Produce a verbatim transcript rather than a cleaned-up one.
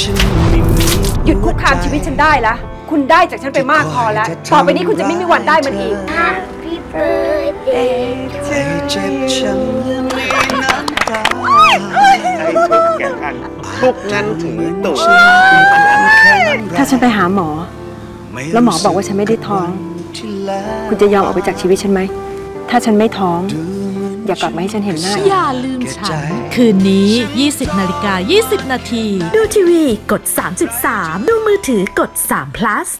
หยุดคุกคามชีวิตฉันได้ละคุณได้จากฉันไปมากพอแล้วต่อไปนี้คุณจะไม่มีวันได้มันอีก Happy birthday เจ็บช้ำและมีน้ำตาให้ทุกแก่ท่านทุกนั้นถึงตัวถ้าฉันไปหาหมอแล้วหมอบอกว่าฉันไม่ได้ท้องคุณจะยอมออกไปจากชีวิตฉันไหมถ้าฉันไม่ท้องอย่ากลับมาให้ฉันเห็นหน้าอย่าลืมฉันคืนนี้ ยี่สิบนาฬิกายี่สิบนาทีดูทีวีกดสามสิบสามดูมือถือกดสาม plus